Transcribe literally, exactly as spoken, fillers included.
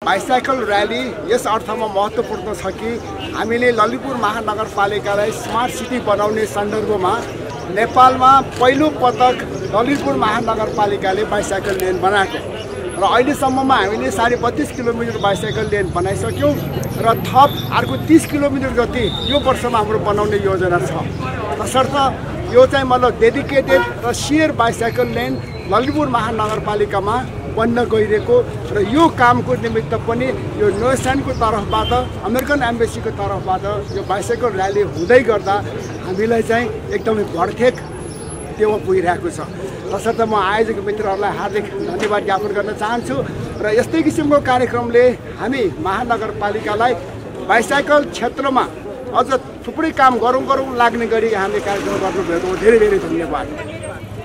Bicycle rally यस अर्थमा महत्त्वपूर्ण छ कि हामीले ललितपुर महानगरपालिकालाई स्मार्ट सिटी बनाउने सन्दर्भमा नेपालमा पहिलो पटक ललितपुर महानगरपालिकाले बाइसाइकल लेन बनाएको र अहिलेसम्ममा हामीले साढे बत्तीस किलोमिटर बाइसाइकल लेन बनाइसक्यौँ र थप अर्को तीस किलोमिटर जति यो वर्षमा हाम्रो बनाउने योजना छ। तसर्थ यो चाहिँ मतलब डेडिकेटेड र सेयर बाइसाइकल लेन ललितपुर महानगरपालिकामा बन्न गइरहेको र यो कामको निमित्त पनि यो नोसानको तर्फबाट अमेरिकन एम्बेसीको तर्फबाट यो बाइसाइकल र्याली हुँदै गर्दा हामीलाई चाहिँ एकदमै भरथेक टेवा पुगिरहेको छ। तसर्थ म आयोजक मित्रहरूलाई हार्दिक धन्यवाद ज्ञापन गर्न चाहन्छु र यस्तै किसिमको कार्यक्रमले हामी महानगरपालिकालाई बाइसाइकल क्षेत्रमा अझ थुप्रै काम गरौँ गरौँ लाग्ने गरी हामीले कार्यक्रम गर्नुभएको धेरै धेरै धन्यवाद।